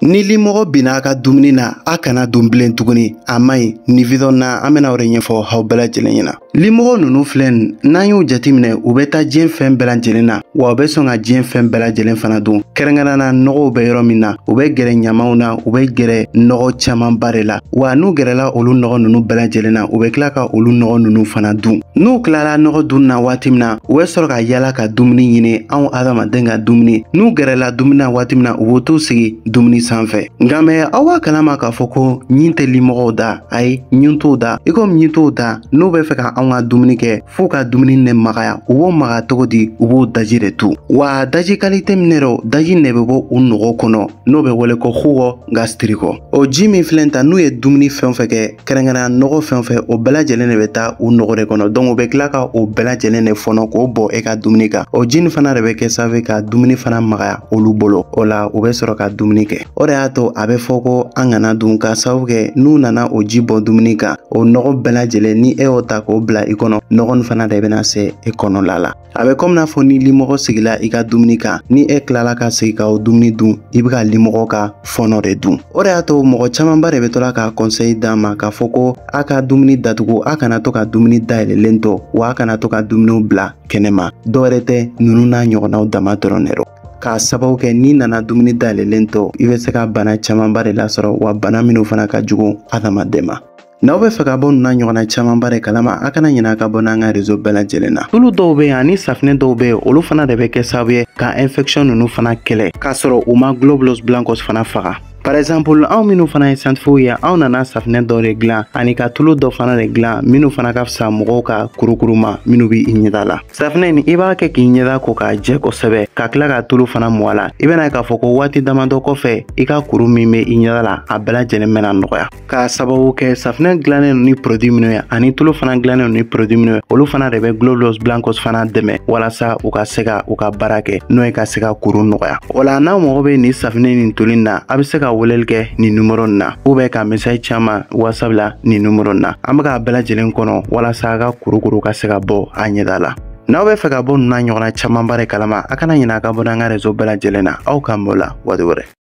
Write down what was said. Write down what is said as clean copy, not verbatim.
Ni limɔgɔ bina ka dumuni na a kana dun bilen tuguni a maɲi ni video na an bɛna o de ɲɛfɔ aw bɛɛ lajɛlen ɲɛna. Limɔgɔ ninnu filɛ n'an y'u jateminɛ u bɛ taa diɲɛ fɛn bɛɛ lajɛlen na wa u bɛ sɔn ka diɲɛ fɛn bɛɛ lajɛlen fana dun. Kɛrɛnkɛrɛnnenya nɔgɔw bɛ yɔrɔ min na u bɛ gɛrɛ ɲamaw na u bɛ gɛrɛ nɔgɔ camanba de la wa n'u gɛrɛla olu nɔgɔ ninnu bɛɛ lajɛlen na u bɛ tila ka olu nɔgɔ ninnu fana dun. N'u tilala nɔgɔ dun na waati min na u bɛ sɔrɔ ka yala ka dumuni ɲini anw adamaden ka dumuni. N'u gɛrɛla dumuni na waati min na u b'o t'u sigi dumuni sanfɛ. Nka mɛ aw b'a kalama k'a fɔ ko ɲin tɛ limɔgɔw da ayi ɲin t'o da i komi ɲin t'o da n'u bɛ fɛ ka anw ka dumuni kɛ f'u ka dumuni ne magaya u b'o maga cogo di u b'o daji de tu wa daji kalite min yɛrɛ daji ne bɛ bɔ u nɔgɔ kɔnɔ n'o bɛ wele ko jugo gastrico. O ji min filɛ ta n'u ye dumuni fɛn fɛn kɛ kɛrɛnkɛrɛnnenya nɔgɔ fɛn fɛn o bɛɛ lajɛlen de bɛ taa u nɔgɔ de kɔnɔ donc u bɛ tila ka o bɛɛ lajɛlen de fɔnɔ k'o bɔ e ka dumuni kan. O ji nin fana de bɛ kɛ sababu ka dumuni fana magaya olu bolo o la u bɛ sɔrɔ ka dumuni kɛ. O de y'a to a bɛ fɔ ko an kana dun ka sababu kɛ n'u nana o ji bɔ dumuni kan o nɔgɔ bɛɛ lajɛlen ni e y'o ta k'o bila i kɔnɔ nɔgɔ nin fana de bɛna se e kɔnɔla la. A bɛ komi n'a fɔ ni limɔgɔ sigila i ka dumuni kan ni e tilala ka segin ka o dumuni dun i bɛ ka limɔgɔ ka fɔnɔ de dun. O de y'a to mɔgɔ camanba de bɛ to la ka conseil d'an ma k'a fɔ ko a ka dumuni datugu a kana to ka dumuni dayɛlɛlen to wa a kana to ka dumuniw bila kɛnɛma dɔwɛrɛ tɛ ninnu n'a ɲɔgɔnnaw dama dɔrɔn de don. K'a sababu kɛ n'i nana dumuni dayɛlɛlen to i bɛ se ka bana camanba de lasɔrɔ wa bana minnu fana ka jugu adamaden ma. N'aw bɛ fɛ ka bɔ ninnu n'a ɲɔgɔnna camanba de kalama a kana ɲinɛ a ka bɔ n'an ka réseau bɛɛ lajɛlen na. Tulu dɔw bɛ yen ani safinɛ dɔw bɛ yen olu fana de bɛ kɛ sababu ye ka infection ninnu fana kɛlɛ k'a sɔrɔ u ma globulus blancos fana faga. Par exemple anw minnu fana ye scientifique ye anw nana safinɛ dɔ de dilan ani ka tulu dɔ fana de dilan minnu fana ka fisa mɔgɔw ka kurukuru ma minnu bɛ i ɲɛda la. Safinɛ nin i b'a kɛ k'i ɲɛda ko k'a jɛ kosɛbɛ ka tila ka tulu fana mɔ a la i bɛna k'a fɔ ko waati damadɔ kɔfɛ i ka kuru min bɛ i ɲɛda la a bɛɛ lajɛlen bɛna nɔgɔya. K'a sababu kɛ safinɛ dilannen ni produit minnu ye ani tulu fana dilannen ni produit minnu ye olu fana de bɛ globulus blancos fana dɛmɛ walasa u ka se ka u ka baara kɛ n'o ye ka se ka kuru nɔgɔya. O la n'aw mago bɛ nin safinɛ nin tulu na a bɛ se ka weleli kɛ nin numéro na ou bien ka message caman WhatsApp la nin numéro na an bɛ k'a bɛɛ lajɛlen kɔnɔ walasa a ka kurukuru ka se ka bɔ a ɲɛda la. N'aw bɛ fɛ ka bɔ ninnu n'a ɲɔgɔnna camanba de kalama a kana ɲinɛ a ka bɔ n'an ka réseau bɛɛ lajɛlen na aw k'an bɔ la waati wɛrɛ.